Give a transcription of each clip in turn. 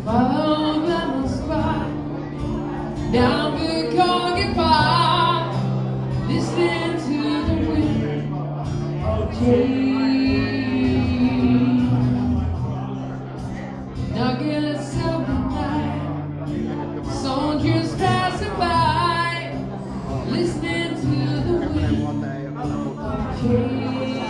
Follow the spot down the Corgi Park, listening to the wind of change. Nuggets of the night, soldiers passing by, listening to the wind of change.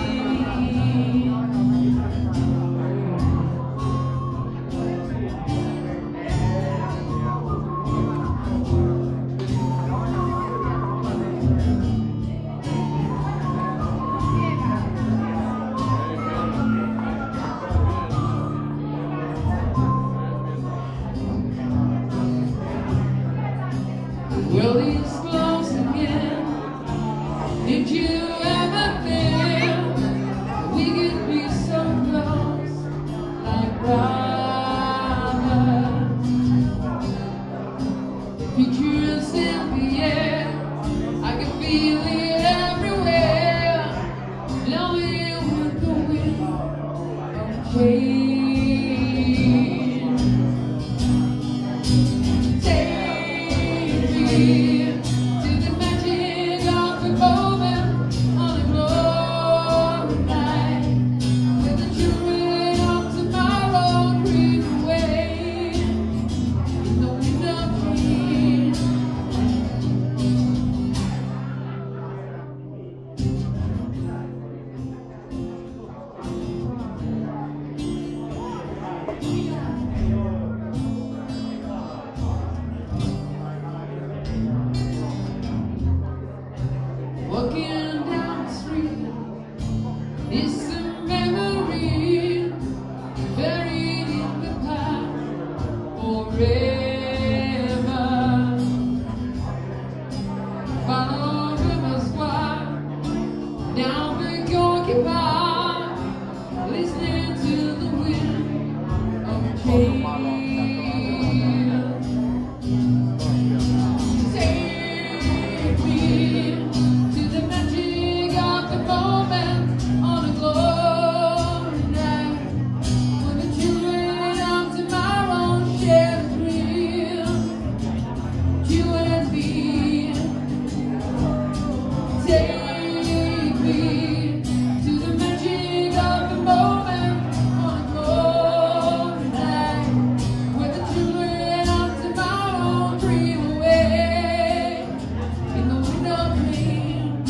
The world is close again. Did you ever feel that we could be so close, like brothers? The future's in the air, I can feel it everywhere, blowing with the wind of change. To the magic of the moment on a glory night, with the children of tomorrow dream away in the wind of change. Walking down the street is a memory buried in the past forever. Follow River Square down the Corgi Park, listening to the wind of change. Take me to the magic of the moment on a glory night, when the children of tomorrow share a dream, you and me. Take me to the magic of the moment on a glory night, when the children of tomorrow dream away in the wind of change.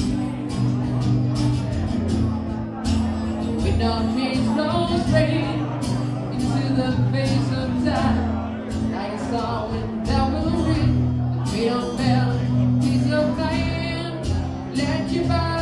The wind of change blows rain into the face of time, like a song without memory. The freedom bell, piece of land, let you by.